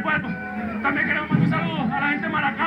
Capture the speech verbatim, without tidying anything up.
cuerpo. También queremos mandar un saludo a la gente de Maracay.